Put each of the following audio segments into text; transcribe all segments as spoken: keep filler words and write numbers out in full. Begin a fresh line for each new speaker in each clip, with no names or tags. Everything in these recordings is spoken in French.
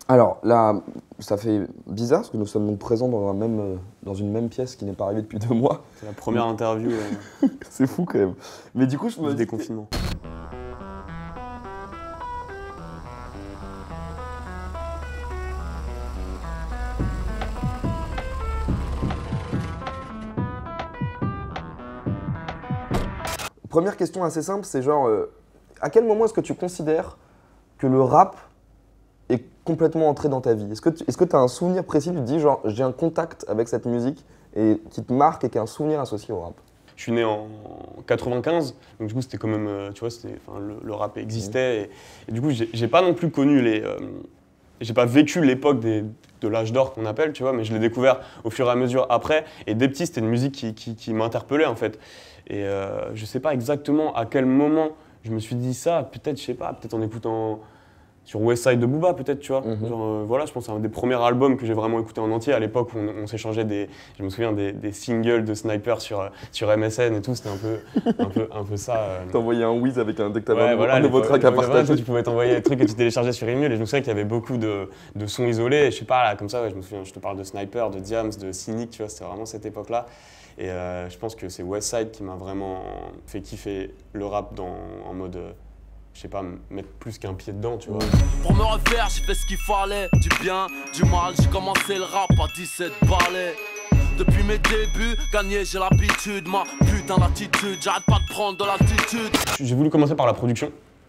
Alors là, ça fait bizarre parce que nous sommes donc présents dans, un même, euh, dans une même pièce qui n'est pas arrivée depuis deux mois.
C'est la première interview euh,
C'est fou quand même. Mais du coup, je me
du
dis...
déconfinement.
Première question assez simple, c'est genre, euh, à quel moment est-ce que tu considères que le rap est complètement entré dans ta vie? Est-ce que tu est-ce que tu as un souvenir précis, tu te dis genre, j'ai un contact avec cette musique et qui te marque et qui a un souvenir associé au rap?
Je suis né en quatre-vingt-quinze, donc du coup c'était quand même, euh, tu vois, c'était, enfin, le, le rap existait. Et, et du coup, j'ai j'ai pas non plus connu les... Euh, j'ai pas vécu l'époque des- de l'âge d'or qu'on appelle, tu vois, mais je l'ai découvert au fur et à mesure après. Et dès petit, c'était une musique qui, qui, qui m'interpellait en fait. Et euh, je sais pas exactement à quel moment je me suis dit ça, peut-être, je sais pas, peut-être en écoutant sur West Side de Booba, peut-être, tu vois.
Mhm.
Genre, euh, voilà, je pense que c'est un des premiers albums que j'ai vraiment écouté en entier à l'époque où on, on s'échangeait des, je me souviens des, des singles de Sniper sur, euh, sur M S N et tout, c'était un peu, un peu, un peu ça. euh.
T'envoyais un whiz avec un dès que t'avais
Ouais,
un,
voilà,
un nouveau
l'époque-
track à
l'époque, voilà,
partager.
tu pouvais t'envoyer des trucs que tu téléchargeais sur Emule et je me souviens qu'il y avait beaucoup de, de sons isolés. Et je sais pas, là, comme ça, ouais, je me souviens, je te parle de Sniper, de Diams, de Cynic, tu vois, c'était vraiment cette époque-là. Et euh, je pense que c'est Westside qui m'a vraiment fait kiffer le rap dans, en mode, euh, je sais pas, m- mettre plus qu'un pied dedans, tu vois.
Pour me refaire, j'ai fait ce qu'il fallait. Du bien, du mal, j'ai commencé le rap à dix-sept balais. Depuis mes débuts, gagner j'ai l'habitude. Ma putain d'attitude, j'arrête pas de prendre de l'altitude.
J'ai voulu commencer par la production.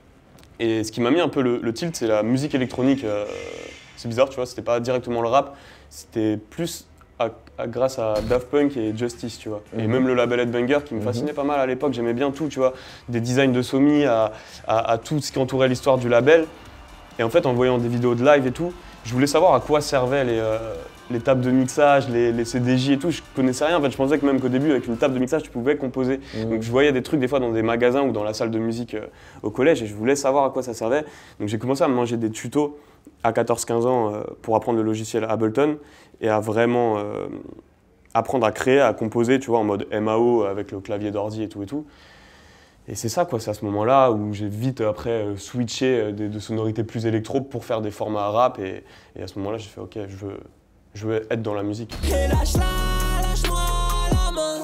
Et ce qui m'a mis un peu le, le tilt, c'est la musique électronique. euh, c'est bizarre, tu vois, c'était pas directement le rap, c'était plus à- à- grâce à Daft Punk et Justice, tu vois. Et
Mhm.
même le label Headbanger qui me fascinait pas mal à l'époque, j'aimais bien tout, tu vois. Des designs de Somi à, à- à tout ce qui entourait l'histoire du label. Et en fait, en voyant des vidéos de live et tout, je voulais savoir à quoi servaient les, euh, les tables de mixage, les, les C D J et tout. Je connaissais rien. En fait, je pensais que même qu'au début, avec une table de mixage, tu pouvais composer.
Mhm.
Donc, je voyais des trucs des fois dans des magasins ou dans la salle de musique euh, au collège et je voulais savoir à quoi ça servait. Donc, j'ai commencé à me manger des tutos à quatorze quinze ans euh, pour apprendre le logiciel Ableton et à vraiment euh, apprendre à créer, à composer, tu vois, en mode M A O avec le clavier d'ordi et tout et tout. Et c'est ça, quoi, c'est à ce moment-là où j'ai vite après euh, switché euh, de, de sonorités plus électro pour faire des formats rap. Et, et à ce moment-là, j'ai fait, ok, je veux, je veux être dans la musique.
Et lâche-la, lâche-moi la main.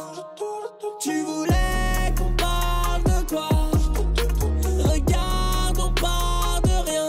Tu voulais qu'on parle de quoi? Regarde, on parle de rien.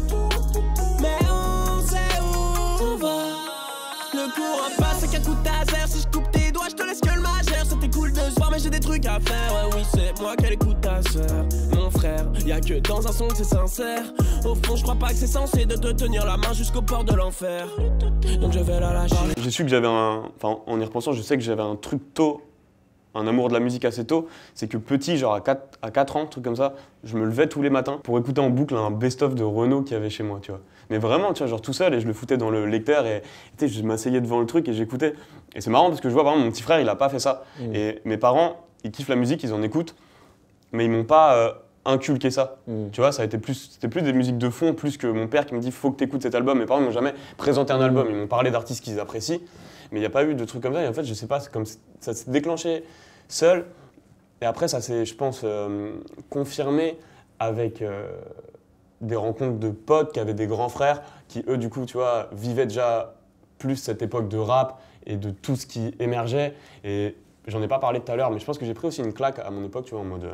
Mais on sait où on va. Le courant passe avec un coup de taser. Si je coupe tes doigts, je te laisse que le majeur. C'était cool de se voir, mais j'ai des trucs à faire. Ouais, oui, c'est moi qui écoute ta sœur, mon frère. Y'a que dans un son que c'est sincère. Au fond, je crois pas que c'est censé de te tenir la main jusqu'au port de l'enfer. Donc je vais la lâcher.
J'ai su que j'avais un. Enfin, en y repensant, je sais que j'avais un truc tôt, un amour de la musique assez tôt. C'est que petit, genre à quatre, à quatre ans, un truc comme ça, je me levais tous les matins pour écouter en boucle un best-of de Renaud qu'il y avait chez moi, tu vois. Mais vraiment, tu vois, genre tout seul, et je le foutais dans le lecteur, et tu sais, je m'asseyais devant le truc et j'écoutais. Et c'est marrant parce que je vois, par exemple, mon petit frère, il a pas fait ça.
Mmh.
Et mes parents, ils kiffent la musique, ils en écoutent, mais ils m'ont pas euh, inculqué ça.
Mmh.
Tu vois, ça a été plus, c'était plus des musiques de fond, plus que mon père qui me dit faut que tu écoutes cet album. Mes parents m'ont jamais présenté un album, ils m'ont parlé d'artistes qu'ils apprécient, mais il n'y a pas eu de trucs comme ça. Et en fait, je sais pas, c'est comme ça s'est déclenché seul. Et après, ça s'est, je pense, euh, confirmé avec euh, des rencontres de potes qui avaient des grands frères qui, eux, du coup, tu vois, vivaient déjà plus cette époque de rap et de tout ce qui émergeait. Et j'en ai pas parlé tout à l'heure, mais je pense que j'ai pris aussi une claque à mon époque, tu vois, en mode. Euh,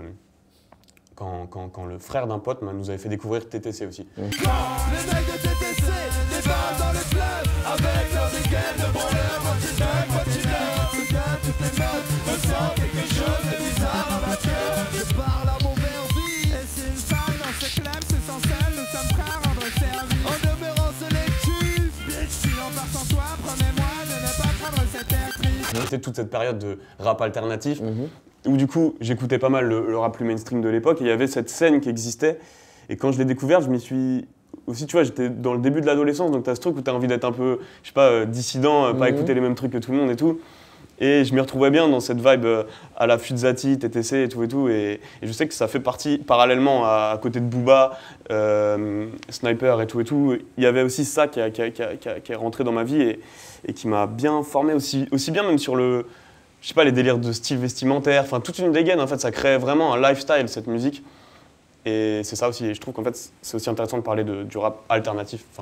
Quand, quand, quand le frère d'un pote bah, nous avait fait découvrir T T C aussi.
Les mecs de T T C débarquent dans les clubs avec leur dégaine de branleur. Moi tu t'aimes, moi tu l'aimes. Ce gars, toutes les notes, me sens quelque chose de bizarre à ma queue. Je parle à mon verbi. Et c'est une femme dans ce club, c'est sans seul. Nous sommes frères, rendre service. En demeurant sélectif. Bitch, si l'on part sans toi, promets-moi de ne pas prendre cette actrice.
C'était toute cette période de rap alternatif.
Mhm.
Où du coup, j'écoutais pas mal le, le rap plus mainstream de l'époque et il y avait cette scène qui existait. Et quand je l'ai découverte, je m'y suis... Aussi, tu vois, j'étais dans le début de l'adolescence, donc t'as ce truc où t'as envie d'être un peu, je sais pas, euh, dissident, euh, pas
Mhm.
écouter les mêmes trucs que tout le monde et tout. Et je m'y retrouvais bien dans cette vibe euh, à la Fuzzati, T T C et tout et tout. Et, et je sais que ça fait partie, parallèlement à, à côté de Booba, euh, Sniper et tout et tout, il y avait aussi ça qui, a, qui, a, qui, a, qui, a, qui est rentré dans ma vie et, et qui m'a bien formé aussi, aussi bien même sur le... Je sais pas, les délires de style vestimentaire, enfin toute une dégaine en fait, ça crée vraiment un lifestyle cette musique. Et c'est ça aussi, et je trouve qu'en fait c'est aussi intéressant de parler de, du rap alternatif, enfin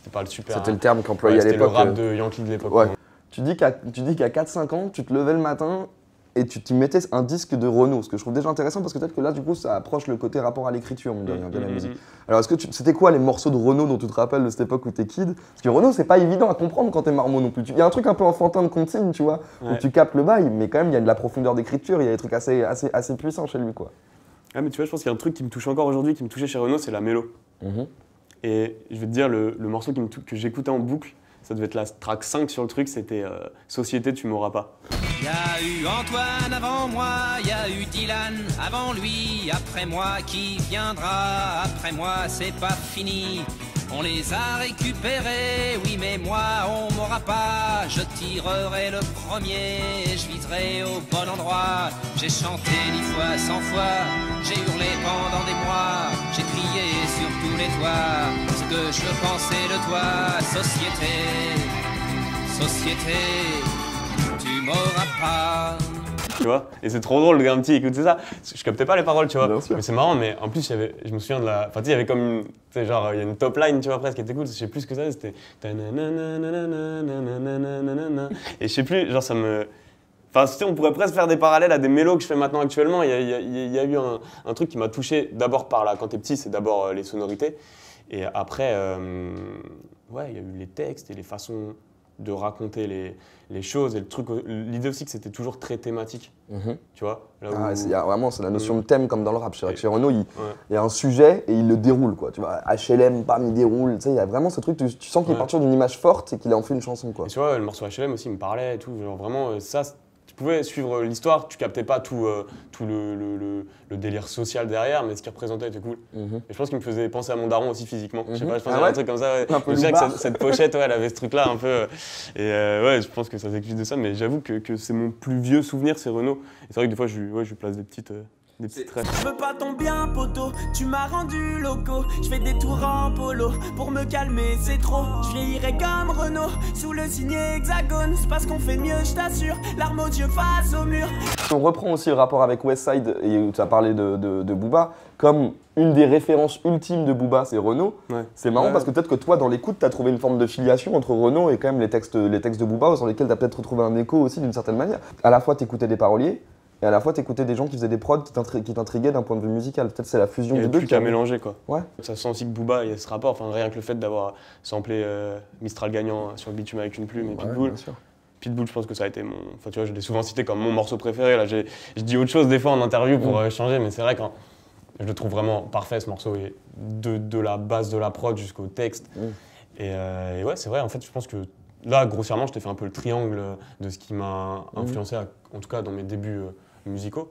c'était pas le super.
C'était le terme qu'employait
ouais,
à
c'était le
l'époque.
rap
euh,
de Yankee de l'époque.
Ouais.
quoi.
Tu dis qu'à tu dis qu'à quatre cinq ans, tu te levais le matin et tu t'y mettais un disque de Renaud, ce que je trouve déjà intéressant parce que peut-être que là, du coup, ça approche le côté rapport à l'écriture, mine de rien, de la
Mhm,
musique.
mhm.
Alors, est-ce que tu- c'était quoi les morceaux de Renaud dont tu te rappelles de cette époque où t'es kid? Parce que Renaud, c'est pas évident à comprendre quand t'es marmot non plus. Il y a un truc un peu enfantin de comptine, tu vois,
Ouais.
où tu captes le bail, mais quand même, il y a de la profondeur d'écriture, il y a des trucs assez, assez, assez puissants chez lui, quoi.
Ah, mais tu vois, je pense qu'il y a un truc qui me touche encore aujourd'hui, qui me touchait chez Renaud, c'est la mélo. Et je vais te dire, le, le morceau qui me tou- que j'écoutais en boucle, ça devait être la track cinq sur le truc, c'était euh, Société, tu m'auras pas.
Y a eu Antoine avant moi, y a eu Dylan avant lui, après moi qui viendra, après moi c'est pas fini. On les a récupérés, oui mais moi on m'aura pas. Je tirerai le premier, je viserai au bon endroit. J'ai chanté dix fois, cent fois, j'ai hurlé pendant des mois. J'ai crié sur tous les toits ce que je pensais de toi. Société, société, tu m'auras pas.
Tu vois. Et c'est trop drôle, le gars, un petit, écoutez ça. Je captais pas les paroles, tu vois.
Bien sûr.
Mais c'est marrant, mais en plus, il y avait, je me souviens de la. Enfin, tu sais, il y avait comme une. Tu sais, genre, il y a une top line, tu vois, presque, qui était cool. Je sais plus ce que ça, c'était. Et je sais plus, genre, ça me. Enfin, tu sais, on pourrait presque faire des parallèles à des mélos que je fais maintenant actuellement. Il y a, il y a- il y a eu un, un truc qui m'a touché d'abord par là. Quand t'es petit, c'est d'abord euh, les sonorités. Et après, euh, ouais, il y a eu les textes et les façons de raconter les, les choses. Et le truc, l'idée aussi que c'était toujours très thématique, tu vois. Là où-
Ah, c'est- il y a vraiment, c'est la notion de thème comme dans le rap. C'est vrai que
Et-
chez Renaud, il,
Ouais.
il y a un sujet et il le déroule, quoi. Tu vois, H L M, bam, il déroule. Tu sais, il y a vraiment ce truc, tu, tu sens qu'il est
Ouais.
parti d'une image forte et qu'il en fait une chanson, quoi.
Et tu vois, le morceau H L M aussi me parlait et tout. Genre vraiment, euh, ça, c- tu pouvais suivre l'histoire, tu captais pas tout, euh, tout le, le- le- le délire social derrière, mais ce qu'il représentait était cool.
Mhm.
Et je pense qu'il me faisait penser à mon daron aussi physiquement. Je sais
Mhm.
pas, je pensais
Ah
à
ouais
un truc comme ça. Ouais.
Un peu
Je me souviens que
loupard.
cette, cette pochette, ouais, elle avait ce truc-là un peu. euh, Et euh, ouais, je pense que ça s'explique de ça, mais j'avoue que, que c'est mon plus vieux souvenir, c'est Renaud. Et c'est vrai que des fois, je, lui- ouais, je lui place des petites, euh, des petites traits.
Je veux pas ton bien poteau, tu m'as rendu loco. Je fais des tours en polo, pour me calmer c'est trop. Je vieillirai comme Renault, sous le signe hexagone. C'est parce qu'on fait mieux, je t'assure, l'arme aux yeux face au mur.
On reprend aussi le rapport avec Westside, et où tu as parlé de, de, de Booba, comme une des références ultimes de Booba, c'est Renaud.
Ouais.
C'est marrant
Ouais.
parce que peut-être que toi, dans l'écoute, tu as trouvé une forme de filiation entre Renaud et quand même les textes, les textes de Booba, sur lesquels tu as peut-être retrouvé un écho aussi d'une certaine manière. À la fois, tu écoutais des paroliers, et à la fois, tu écoutais des gens qui faisaient des prods qui t'intri- qui t'intriguaient d'un point de vue musical. Peut-être c'est la fusion
Il y
des
a
deux.
plus
qui a-
qu'à mélanger, quoi.
Ouais.
Ça sent aussi que Booba, il y a ce rapport, enfin rien que le fait d'avoir samplé euh, Mistral gagnant sur le bitume avec une plume et
Ouais,
Pitbull.
bien sûr.
Pitbull, je pense que ça a été mon. Enfin, tu vois, je l'ai souvent cité comme mon morceau préféré. Là, j'ai- je dis autre chose des fois en interview pour euh, changer, mais c'est vrai que je le trouve vraiment parfait ce morceau, et de, de la base de la prod jusqu'au texte.
Mm.
Et, euh, et ouais, c'est vrai, en fait, je pense que là, grossièrement, je t'ai fait un peu le triangle de ce qui m'a influencé, à- en tout cas dans mes débuts euh, musicaux.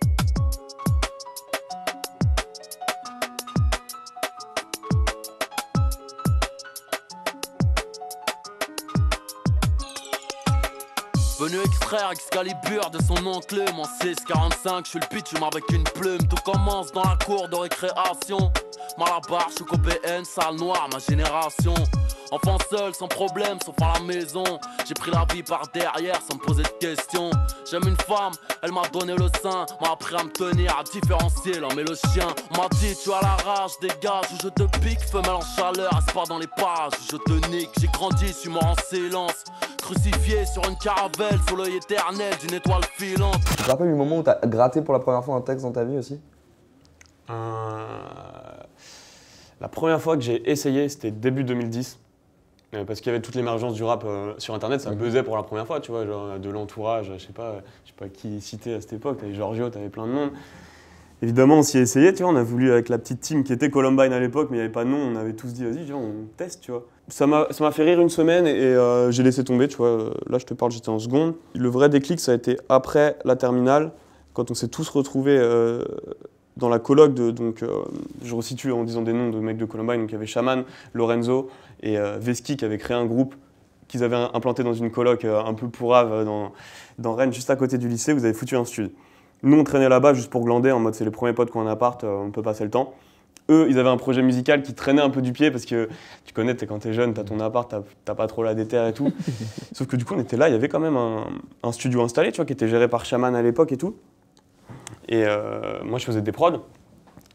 Venu extraire Excalibur de son oncle, mon six quarante-cinq, je suis le pitch avec une plume. Tout commence dans la cour de récréation. Malabar, je suis qu'au B N, salle noire, ma génération. Enfant seul, sans problème, sauf à la maison. J'ai pris la vie par derrière sans me poser de questions. J'aime une femme, elle m'a donné le sein, m'a appris à me tenir, à différencier l'homme et le chien. On m'a dit tu as la rage, dégage ou je te pique, femelle en chaleur, aspire dans les parages, je te nique. J'ai grandi, je suis mort en silence, crucifié sur une caravelle, sous l'œil éternel d'une étoile filante.
Tu te rappelles du moment où tu as gratté pour la première fois un texte dans ta vie aussi?
Euh, La première fois que j'ai essayé, c'était début deux mille dix. Euh, Parce qu'il y avait toute l'émergence du rap euh, sur internet, ça buzzait pour la première fois, tu vois, genre de l'entourage, je sais pas, je sais pas qui citait à cette époque, t'avais Giorgio, t'avais plein de monde. Évidemment, on s'y est essayé, tu vois, on a voulu avec la petite team qui était Columbine à l'époque, mais il n'y avait pas de nom, on avait tous dit, vas-y, tu vois, on teste, tu vois. Ça m'a ça m'a fait rire une semaine et euh, j'ai laissé tomber, tu vois, là je te parle, j'étais en seconde. Le vrai déclic, ça a été après la terminale, quand on s'est tous retrouvés euh, dans la coloc de, donc, euh, je resitue en disant des noms de mecs de Columbine, donc il y avait Shaman, Lorenzo et euh, Veski qui avaient créé un groupe qu'ils avaient implanté dans une coloc euh, un peu pourrave dans, dans Rennes, juste à côté du lycée, vous avez foutu un studio. Nous, on traînait là-bas juste pour glander, en mode c'est les premiers potes qu'on a en appart, euh, on peut passer le temps. Eux, ils avaient un projet musical qui traînait un peu du pied parce que tu connais, t'es, quand t'es jeune, t'as ton appart, t'as, t'as pas trop la déterre et tout. Sauf que du coup, on était là, il y avait quand même un, un studio installé, tu vois, qui était géré par Shaman à l'époque et tout. Et euh, moi, je faisais des prods.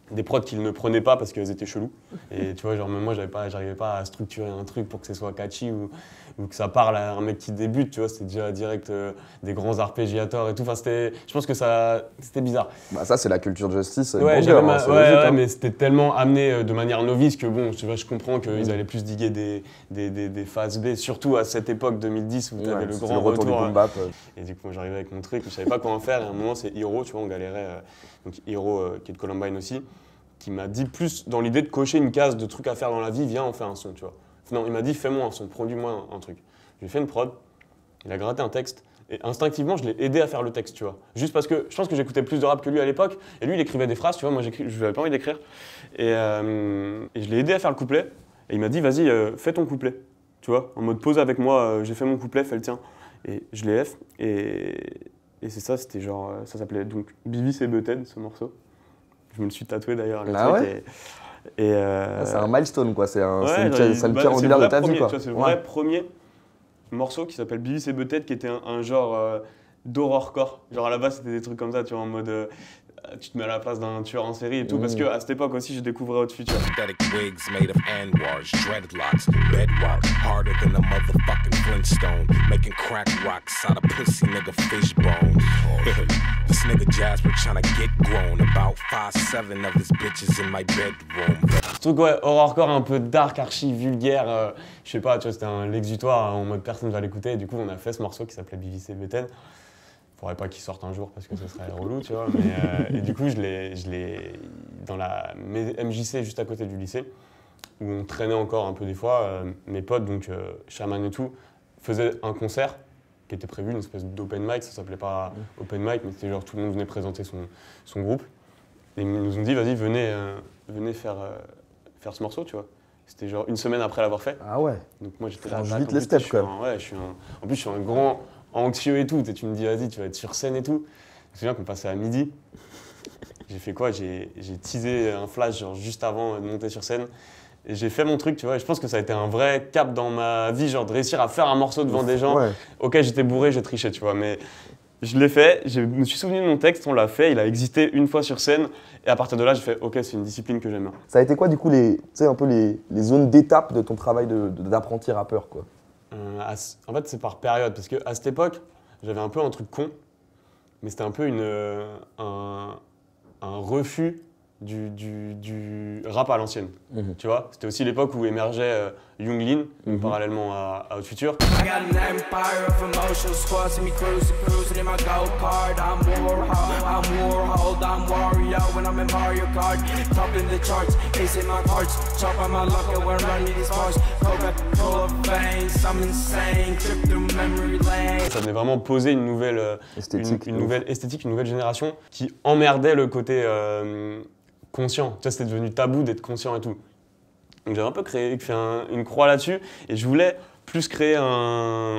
des prods qu'ils ne prenaient pas parce qu'elles étaient cheloues. Et tu vois, genre même moi, j'avais pas, j'arrivais pas à structurer un truc pour que ce soit catchy ou, ou que ça parle à un mec qui débute, tu vois, c'était déjà direct euh, des grands arpégiateurs et tout. Enfin, c'était, je pense que ça, c'était bizarre.
Bah ça, c'est la culture justice.
Ouais,
j'avais
ma...
hein,
ouais,
logique,
ouais
hein.
mais c'était tellement amené euh, de manière novice que bon, tu vois, je comprends qu'ils
mmh.
allaient plus diguer des, des, des, des phases B, surtout à cette époque deux mille dix où tu avais
Ouais,
le
c'était
grand
le retour.
retour.
Du boom bap, euh.
Et du coup, moi, j'arrivais avec mon truc, je savais pas quoi en faire. Et à un moment, c'est Hiro, tu vois, on galérait. Euh, donc Hiro, euh, qui est de Columbine aussi, qui m'a dit plus dans l'idée de cocher une case de trucs à faire dans la vie, viens, on fait un son, tu vois. Non, il m'a dit, fais-moi un son, produis-moi un, un truc. Je lui ai fait une prod, il a gratté un texte, et instinctivement, je l'ai aidé à faire le texte, tu vois. Juste parce que je pense que j'écoutais plus de rap que lui à l'époque, et lui, il écrivait des phrases, tu vois, moi, je n'avais pas envie d'écrire. Et, euh, et je l'ai aidé à faire le couplet, et il m'a dit, vas-y, euh, fais ton couplet, tu vois, en mode pose avec moi, euh, j'ai fait mon couplet, fais le tien. Et je l'ai F, et, et c'est ça, c'était genre, ça s'appelait donc Beavis et Butthead, ce morceau. Je me le suis tatoué d'ailleurs.
Ah ouais
et, et euh...
C'est un milestone, quoi. C'est un,
ouais,
le, le
bah,
pierre angulaire de ta
premier,
vie, quoi.
C'est le
ouais.
vrai premier morceau qui s'appelle Beavis et Butthead, qui était un, un genre euh, d'horrorcore. Genre à la base, c'était des trucs comme ça, tu vois, en mode euh, tu te mets à la place d'un tueur en série et tout. Mmh. Parce qu'à cette époque aussi, je découvrais Hot Future.
Wigs made of Anwars, dreadlocks, bedrock, harder than a motherfucking Flintstone, making crack rocks out of pussy nigga fish bones. This nigga Jasper trying to get grown, about five seven of his bitches in my bedroom.
Ce truc, ouais, horrorcore un peu dark, archi vulgaire, euh, je sais pas, tu vois, c'était un l'exutoire en mode personne va l'écouter. Et du coup, on a fait ce morceau qui s'appelait Beavis et Butthead. Faudrait pas qu'il sorte un jour parce que ce serait relou, tu vois. Mais, euh, et du coup, je l'ai, je l'ai dans la M J C juste à côté du lycée, où on traînait encore un peu des fois. Euh, mes potes, donc euh, Shaman et tout, faisaient un concert qui était prévu, une espèce d'open mic. Ça s'appelait pas open mic, mais c'était genre tout le monde venait présenter son, son groupe. Et ils nous ont dit, vas-y, venez, euh, venez faire, euh, faire ce morceau, tu vois. C'était genre une semaine après l'avoir fait.
Ah ouais.
Donc moi, j'étais là.
Vite les steps, quoi.
Ouais, je suis un, en plus, je suis un grand anxieux et tout, et tu me dis vas-y tu vas être sur scène et tout. Je me souviens qu'on passait à midi, j'ai fait quoi, j'ai teasé un flash genre juste avant de monter sur scène et j'ai fait mon truc, tu vois, et je pense que ça a été un vrai cap dans ma vie, genre de réussir à faire un morceau devant des gens.
Ouais.
Ok, j'étais bourré, j'ai triché, tu vois, mais je l'ai fait, je me suis souvenu de mon texte, on l'a fait, il a existé une fois sur scène et à partir de là j'ai fait ok, c'est une discipline que j'aime bien.
Ça a été quoi du coup les, tu sais, un peu les, les zones d'étape de ton travail d'apprenti rappeur, quoi?
Euh, à, en fait, c'est par période, parce qu'à cette époque, j'avais un peu un truc con, mais c'était un peu une, euh, un, un refus du, du, du rap à l'ancienne. Mm-hmm. Tu vois, c'était aussi l'époque où émergeait euh, Young Lean, mm-hmm. parallèlement à, à Hot Future. Ça venait vraiment poser une nouvelle euh, esthétique, une, une nouvelle esthétique, une nouvelle génération qui emmerdait le côté euh, conscient. Tu vois, c'était devenu tabou d'être conscient et tout. Donc j'avais un peu créé, fait un, une croix là-dessus et je voulais plus créer un,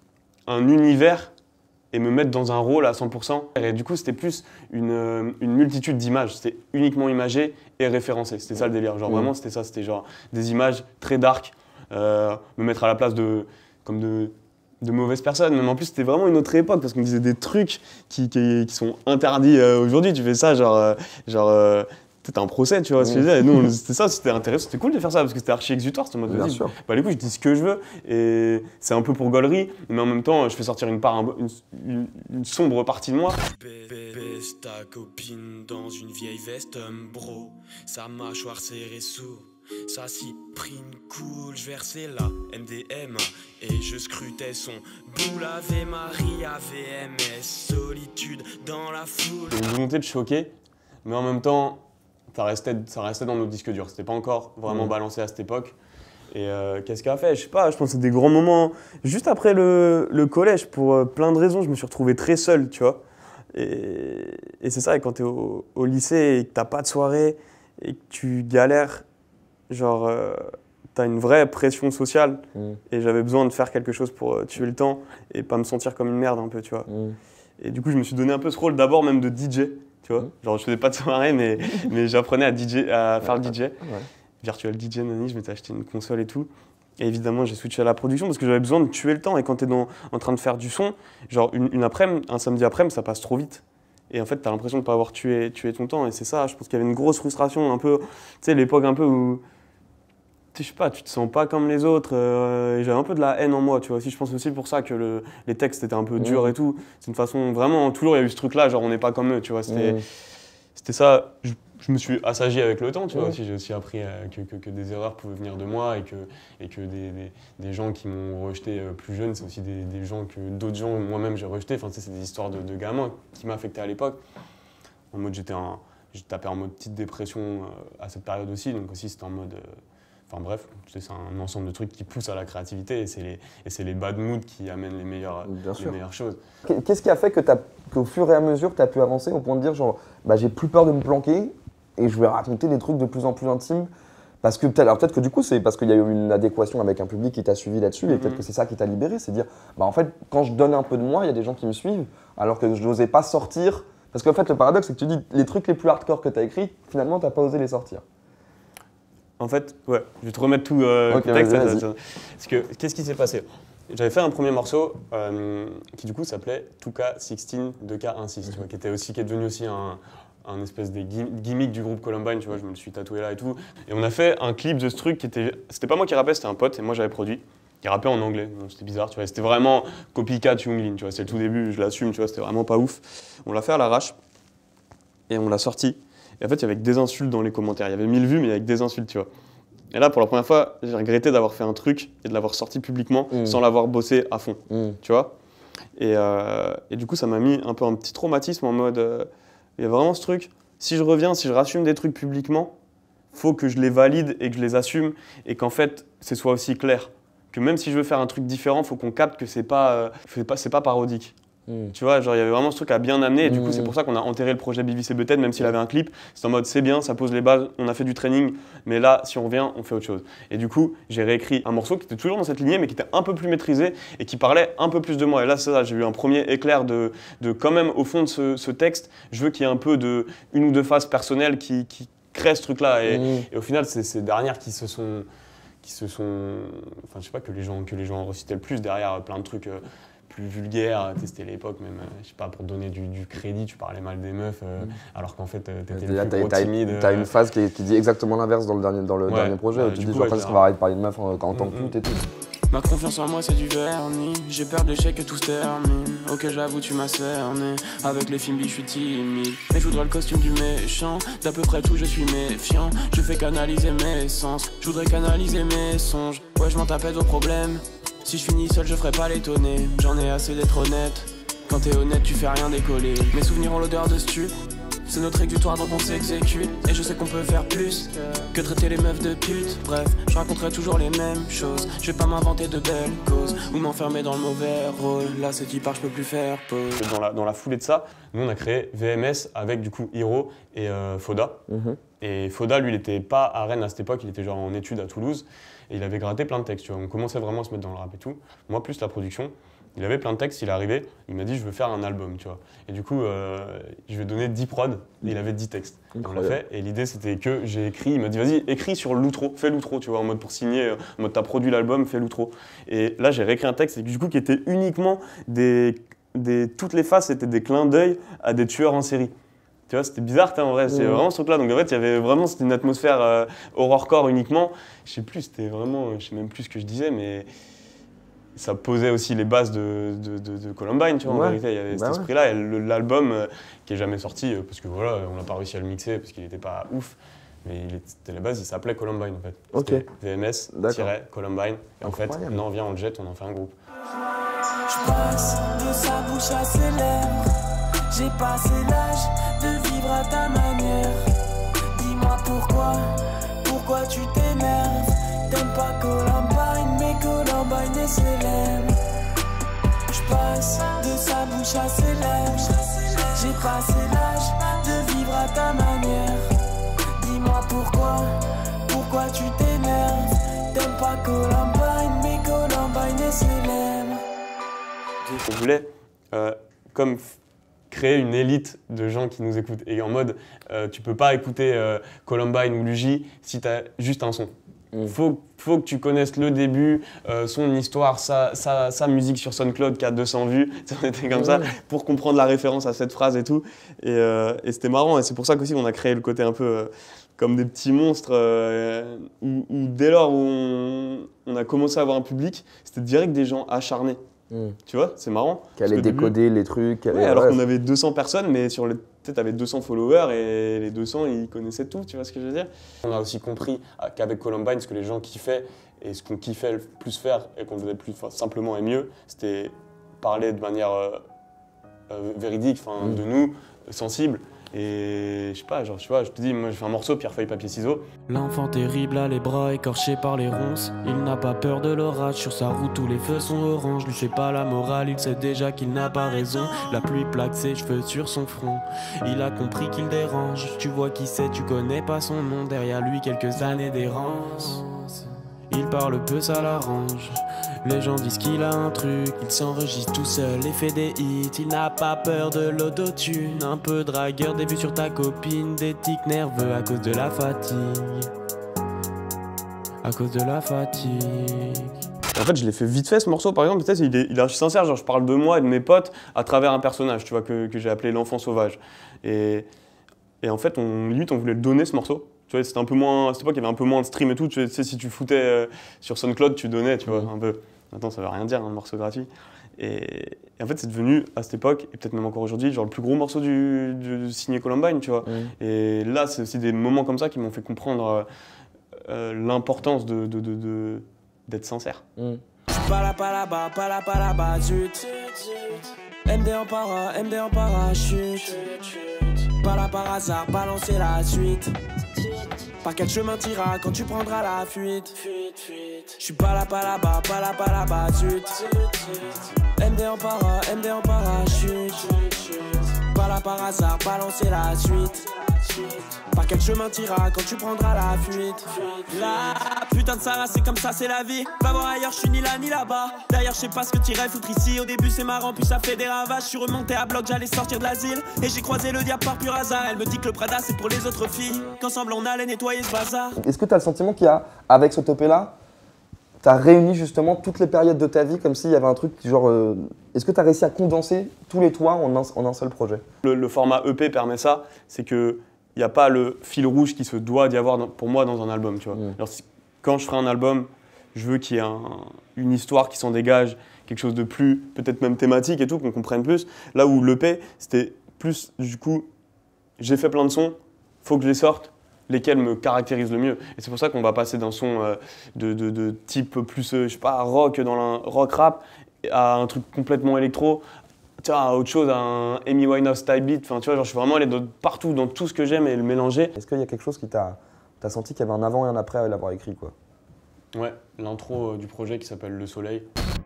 un univers et me mettre dans un rôle à cent pour cent. Et du coup, c'était plus une, une multitude d'images. C'était uniquement imagé et référencé. C'était ça le délire. Genre mmh. vraiment, c'était ça. C'était genre des images très dark, euh, me mettre à la place de, comme de, de mauvaises personnes. Mais en plus, c'était vraiment une autre époque parce qu'on disait des trucs qui, qui, qui sont interdits euh, aujourd'hui. Tu fais ça, genre... Euh, genre euh, c'était un procès, tu vois, ce que je disais. Nous, c'était ça, c'était intéressant, c'était cool de faire ça parce que c'était archi exutoire, c'était en mode vas-y, bah du coup, je dis ce que je veux et c'est un peu pour gaulerie, mais en même temps, je fais sortir une part, une, une, une sombre partie de moi.
Baisse ta copine dans une vieille veste, um, bro, sa mâchoire serrée sourd. Ça s'y pris une cool, je versais la M D M A et je scrutais son boule Ave Maria V M S, solitude dans la foule.
Une volonté de choquer, mais en même temps, Ça restait, ça restait dans nos disques durs, c'était pas encore vraiment mmh. balancé à cette époque. Et euh, qu'est-ce qu'elle a fait? Je sais pas, je pense que c'est des grands moments. Juste après le, le collège, pour euh, plein de raisons, je me suis retrouvé très seul, tu vois. Et, et c'est ça, et quand t'es au, au lycée et que t'as pas de soirée et que tu galères, genre, euh, t'as une vraie pression sociale. Mmh. Et j'avais besoin de faire quelque chose pour euh, tuer le temps et pas me sentir comme une merde un peu, tu vois. Mmh. Et du coup, je me suis donné un peu ce rôle d'abord même de D J. Tu vois, genre je faisais pas de soirée, mais, mais j'apprenais à, D J, à faire le D J. Ouais. Virtual D J, nani, je m'étais acheté une console et tout. Et évidemment, j'ai switché à la production parce que j'avais besoin de tuer le temps. Et quand t'es dans, en train de faire du son, genre une, une après-midi, un samedi après-midi, ça passe trop vite. Et en fait, t'as l'impression de pas avoir tué, tué ton temps. Et c'est ça, je pense qu'il y avait une grosse frustration, un peu, tu sais, l'époque un peu où, je sais pas, tu te sens pas comme les autres. Euh, J'avais un peu de la haine en moi, tu vois. Aussi, je pense aussi pour ça que le, les textes étaient un peu durs
Mmh.
et tout. C'est une façon, vraiment, toujours il y a eu ce truc-là, genre on n'est pas comme eux, tu vois. C'était
Mmh.
c'était ça. Je, je me suis assagi avec le temps, tu vois.
Mmh.
Aussi, j'ai aussi appris euh, que, que, que des erreurs pouvaient venir de moi et que, et que des, des, des gens qui m'ont rejeté euh, plus jeune, c'est aussi des, des gens que d'autres gens, moi-même, j'ai rejeté. Enfin, tu sais, c'est des histoires de, de gamins qui m'affectaient à l'époque. En mode, j'étais un, j'ai tapé en mode petite dépression euh, à cette période aussi, donc aussi c'était en mode. Euh, Enfin bref, c'est un ensemble de trucs qui poussent à la créativité et c'est les, et c'est les bad moods qui amènent les meilleures,
Bien
les
sûr.
meilleures choses.
Qu'est-ce qui a fait que t'as- qu'au fur et à mesure, tu as pu avancer au point de dire genre, bah, j'ai plus peur de me planquer et je vais raconter des trucs de plus en plus intimes parce que peut-être, alors peut-être que du coup c'est parce qu'il y a eu une adéquation avec un public qui t'a suivi là-dessus et peut-être
Mhm.
que c'est ça qui t'a libéré, c'est dire bah en fait quand je donne un peu de moi, il y a des gens qui me suivent alors que je n'osais pas sortir parce qu'en fait le paradoxe c'est que tu dis les trucs les plus hardcore que tu as écrits, finalement t'as pas osé les sortir.
En fait, ouais, je vais te remettre tout euh,
Ok,
contexte.
vas-y, vas-y.
Parce que qu'est-ce qui s'est passé? J'avais fait un premier morceau euh, qui du coup s'appelait deux K seize deux K seize, tu vois, qui était aussi qui est devenu aussi un, un espèce des gimmick du groupe Columbine, tu vois, je me le suis tatoué là et tout. Et on a fait un clip de ce truc qui était, c'était pas moi qui rappais, c'était un pote et moi j'avais produit. Il rappait en anglais, donc c'était bizarre, tu vois. C'était vraiment copycat Younglin, tu vois. C'est le tout début, je l'assume, tu vois. C'était vraiment pas ouf. On l'a fait à l'arrache et on l'a sorti. Et en fait, il y avait que des insultes dans les commentaires. Il y avait mille vues, mais avec des insultes, tu vois. Et là, pour la première fois, j'ai regretté d'avoir fait un truc et de l'avoir sorti publiquement
Mmh.
sans l'avoir bossé à fond,
Mmh.
tu vois. Et, euh, et du coup, ça m'a mis un peu un petit traumatisme en mode, euh, il y a vraiment ce truc, si je reviens, si je rassume des trucs publiquement, faut que je les valide et que je les assume et qu'en fait, ce soit aussi clair. Que même si je veux faire un truc différent, faut qu'on capte que c'est pas, euh, c'est pas, c'est pas parodique.
Mmh.
Tu vois, genre il y avait vraiment ce truc à bien amener et du coup
Mmh.
c'est pour ça qu'on a enterré le projet B V C Butthead même s'il avait un clip. C'est en mode c'est bien, ça pose les bases, on a fait du training, mais là si on revient, on fait autre chose. Et du coup j'ai réécrit un morceau qui était toujours dans cette lignée mais qui était un peu plus maîtrisé et qui parlait un peu plus de moi. Et là c'est ça, j'ai eu un premier éclair de, de quand même au fond de ce, ce texte, je veux qu'il y ait un peu de une ou deux phases personnelles qui, qui créent ce truc là. Et,
Mmh.
et au final c'est ces dernières qui se sont... qui se sont... Enfin je sais pas, que les gens, que les gens recitaient le plus derrière plein de trucs... Euh, plus vulgaire, c'était l'époque même, euh, je sais pas, pour te donner du, du crédit, tu parlais mal des meufs, euh,
Mmh.
alors qu'en fait euh, t'étais
Là,
le plus
t'as
gros
t'as-
timide.
t'as
euh,
une phase qui, qui dit exactement l'inverse dans le dernier, dans le
Ouais.
dernier projet.
Ouais,
où tu
du
dis
coup,
genre
ouais,
quand
je
est-ce
l'ai
qu'on va arrêter de parler de meufs en, en tant que
Mhm.
tout et tout.
Ma confiance en moi c'est du vernis. J'ai peur de l'échec et tout se termine. Ok j'avoue tu m'as cerné. Avec les films je suis timide. Mais je voudrais le costume du méchant. D'à peu près tout je suis méfiant. Je fais canaliser mes sens. Je voudrais canaliser mes songes. Ouais je m'en tapais aux problèmes. Si je finis seul je ferai pas l'étonner. J'en ai assez d'être honnête. Quand t'es honnête tu fais rien décoller. Mes souvenirs ont l'odeur de stu. C'est notre exutoire donc on s'exécute. Et je sais qu'on peut faire plus que traiter les meufs de pute. Bref, je raconterai toujours les mêmes choses. Je vais pas m'inventer de belles causes ou m'enfermer dans le mauvais rôle. Là c'est qui part, je peux plus faire pause.
Dans la, dans la foulée de ça, nous on a créé V M S avec du coup Hiro et euh, Foda.
Mhm.
Et Foda lui il était pas à Rennes à cette époque, il était genre en études à Toulouse. Et il avait gratté plein de textes, tu vois. On commençait vraiment à se mettre dans le rap et tout. Moi plus la production. Il avait plein de textes, il est arrivé, il m'a dit je veux faire un album, tu vois. Et du coup, euh, je lui ai donné dix prods, et il avait dix textes. Et on l'a
Incroyable.
fait, et l'idée c'était que j'ai écrit, il m'a dit vas-y, écris sur l'outro, fais l'outro, tu vois, en mode pour signer, en mode t'as produit l'album, fais l'outro. Et là j'ai réécrit un texte, et du coup qui était uniquement des... des toutes les phases, c'était des clins d'œil à des tueurs en série. Tu vois, c'était bizarre, en vrai, c'est
Mmh.
vraiment ce truc-là. Donc en fait, il y avait vraiment, c'était une atmosphère euh, horrorcore uniquement. Je sais plus, c'était vraiment, je sais même plus ce que je disais, mais ça posait aussi les bases de, de, de, de Columbine, tu vois,
Ouais.
en vérité. Il y avait cet
Bah ouais.
esprit-là. Et le- l'album, euh, qui est jamais sorti, euh, parce que voilà, on n'a pas réussi à le mixer, parce qu'il n'était pas ouf. Mais il était, à la base, il s'appelait Columbine, en fait.
Ok.
C'était V M S
D'accord.
Columbine. Et en fait,
Incroyable.
non, viens, on le jette, on en fait un groupe.
Je passe de sa bouche à ses lèvres. J'ai passé l'âge de vivre à ta manière. Dis-moi pourquoi, pourquoi tu t'énerves. T'aimes pas Columbine, mais Columbine est célèbre. Je passe de sa bouche à ses lèvres. J'ai passé l'âge de vivre à ta manière. Dis-moi pourquoi, pourquoi tu t'énerves. T'aimes pas Columbine, mais Columbine est célèbre.
On voulait, euh, comme f- créer une élite de gens qui nous écoutent. Et en mode, euh, tu peux pas écouter euh, Columbine ou Luigi si tu as juste un son. Mmh. Faut, faut que tu connaisses le début, euh, son histoire, sa, sa, sa musique sur SoundCloud qui a deux cents vues, c'était comme mmh. ça, pour comprendre la référence à cette phrase et tout. Et, euh, et c'était marrant, et c'est pour ça qu'aussi on a créé le côté un peu euh, comme des petits monstres, euh, où, où dès lors où on, on a commencé à avoir un public, c'était direct des gens acharnés. Mmh. Tu vois, c'est marrant.
Qui allaient décoder début, les trucs.
Ouais, alors ouais. qu'on avait deux cents personnes, mais sur le tu avais deux cents followers et les deux cents, ils connaissaient tout, tu vois ce que je veux dire? On a aussi compris qu'avec Columbine, ce que les gens kiffaient et ce qu'on kiffait le plus faire et qu'on faisait plus simplement et mieux, c'était parler de manière euh, euh, véridique, mmh. de nous, sensible. Et je sais pas, genre, tu vois, je te dis, moi j'ai fait un morceau, pierre, feuille, papier, ciseaux.
L'enfant terrible a les bras écorchés par les ronces. Il n'a pas peur de l'orage, sur sa route tous les feux sont orange. Lui fait pas la morale, il sait déjà qu'il n'a pas raison. La pluie plaque ses cheveux sur son front. Il a compris qu'il dérange. Tu vois qui c'est, tu connais pas son nom. Derrière lui quelques années d'errance. Il parle peu, ça l'arrange. Les gens disent qu'il a un truc, il s'enregistre tout seul et fait des hits. Il n'a pas peur de l'autotune, un peu dragueur, des vues sur ta copine, des tics nerveux à cause de la fatigue. À cause de la fatigue.
En fait, je l'ai fait vite fait ce morceau, par exemple, peut-être il est, il est archi sincère, genre je parle de moi et de mes potes à travers un personnage, tu vois, que, que j'ai appelé l'enfant sauvage. Et, et en fait, on, limite, on voulait le donner ce morceau. Tu vois, c'était un peu moins, à cette époque, il y avait un peu moins de stream et tout. Tu sais, si tu foutais euh, sur SoundCloud, tu donnais, tu vois, un peu. Maintenant, ça veut rien dire, un morceau gratuit. Et, et en fait, c'est devenu, à cette époque, et peut-être même encore aujourd'hui, genre le plus gros morceau du, du signé Columbine, tu vois. Mmh. Et là, c'est aussi des moments comme ça qui m'ont fait comprendre euh, euh, l'importance de, de, de, de, d'être sincère. Mmh.
Pas là, pas là-bas, pas là, pas là-bas, zut. M D en para, M D en parachute. Pas là par hasard, balancer la suite. Par quel chemin t'iras quand tu prendras la fuite? J'suis pas là, pas là-bas, pas là, pas là-bas, zut. M D en para, M D en parachute. Pas là par hasard, balancer la suite. Par quel chemin t'iras quand tu prendras la fuite? La putain de Sarah, c'est comme ça, c'est la vie. Va voir ailleurs, je suis ni là ni là-bas. D'ailleurs, je sais pas ce que t'irais foutre ici. Au début, c'est marrant, puis ça fait des ravages. Je suis remonté à bloc, j'allais sortir de l'asile. Et j'ai croisé le diable par pur hasard. Elle me dit que le Prada, c'est pour les autres filles. Qu'ensemble, on allait nettoyer ce bazar.
Est-ce que t'as le sentiment qu'il y a, avec ce topé-là, t'as réuni justement toutes les périodes de ta vie comme s'il y avait un truc genre... Euh, est-ce que t'as réussi à condenser tous les toits en un, en un seul projet?
le, le format E P permet ça, c'est que il n'y a pas le fil rouge qui se doit d'y avoir dans, pour moi dans un album, tu vois. Mmh. Alors, si, quand je ferai un album, je veux qu'il y ait un, une histoire qui s'en dégage, quelque chose de plus, peut-être même thématique et tout, qu'on comprenne plus. Là où l'E P, c'était plus, du coup, j'ai fait plein de sons, faut que je les sorte, lesquels me caractérisent le mieux. Et c'est pour ça qu'on va passer d'un son euh, de, de, de type plus, euh, je sais pas, rock, dans un rock rap, à un truc complètement électro, tu vois, à autre chose, à un Amy Winehouse type beat. Enfin, tu vois, genre, je suis vraiment allé de partout, dans tout ce que j'aime et le mélanger.
Est-ce qu'il y a quelque chose qui t'a t'as senti qu'il y avait un avant et un après à l'avoir écrit, quoi?
Ouais, l'intro euh, du projet qui s'appelle Le Soleil.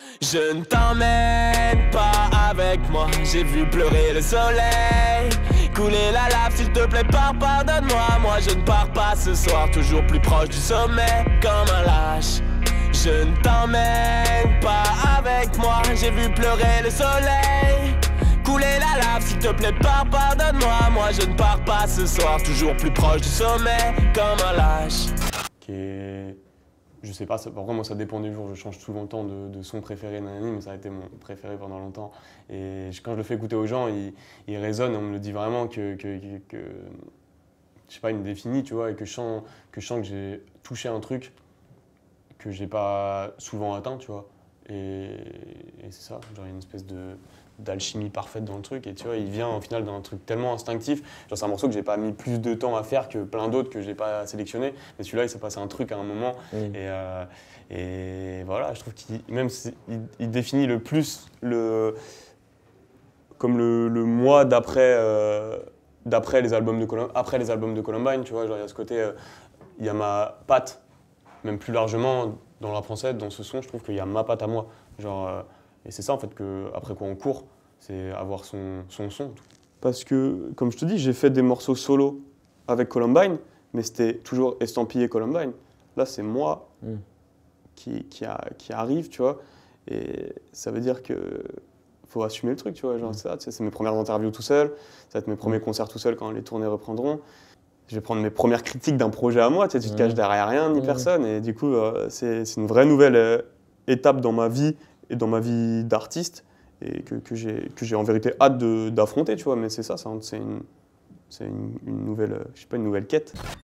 Je ne t'emmène pas avec moi, j'ai vu pleurer le soleil. Couler la lave, s'il te plaît, pars, pardonne-moi. Moi, je ne pars pas ce soir, toujours plus proche du sommet, comme un lâche. Je ne t'emmène pas avec moi, j'ai vu pleurer le soleil. Couler la lave, s'il te plaît, pars, pardonne-moi. Moi, je ne pars pas ce soir, toujours plus proche du sommet, comme un lâche.
Qui est... Je sais pas, ça, par contre, moi, ça dépend des jours. Je change souvent le temps de, de son préféré, nanani, mais ça a été mon préféré pendant longtemps. Et quand je le fais écouter aux gens, il, il résonne, on me le dit vraiment que, que, que, que je sais pas, il me définit, tu vois, et que je sens que, je sens que j'ai touché un truc que j'ai pas souvent atteint, tu vois. Et, et c'est ça, genre, il y a une espèce de d'alchimie parfaite dans le truc, et tu vois, il vient au final d'un truc tellement instinctif. Genre, c'est un morceau que j'ai pas mis plus de temps à faire que plein d'autres que j'ai pas sélectionné, mais celui-là, il s'est passé un truc à un moment, mmh. et, euh, et voilà, je trouve qu'il même il, il définit le plus le comme le, le mois d'après euh, d'après les albums de Colum- après les albums de Columbine, tu vois, genre il y a ce côté, euh, il y a ma patte, même plus largement dans le rap français, dans ce son, je trouve qu'il y a ma patte à moi, genre. Euh, Et c'est ça en fait que après quoi on court, c'est avoir son, son son. Tout. Parce que, comme je te dis, j'ai fait des morceaux solo avec Columbine, mais c'était toujours estampillé Columbine. Là, c'est moi mm. qui, qui, a, qui arrive, tu vois. Et ça veut dire qu'il faut assumer le truc, tu vois. Genre, mm. ça, tu sais, c'est mes premières interviews tout seul, ça va être mes premiers mm. concerts tout seul quand les tournées reprendront. je vais prendre mes premières critiques d'un projet à moi, tu sais, tu te caches derrière rien ni
Mmh.
personne, et du coup, euh, c'est c'est une vraie nouvelle euh, étape dans ma vie et dans ma vie d'artiste, et que, que j'ai que j'ai en vérité hâte de- d'affronter, tu vois, mais c'est ça, ça, c'est une, c'est une, une nouvelle, euh, je sais pas, une nouvelle quête.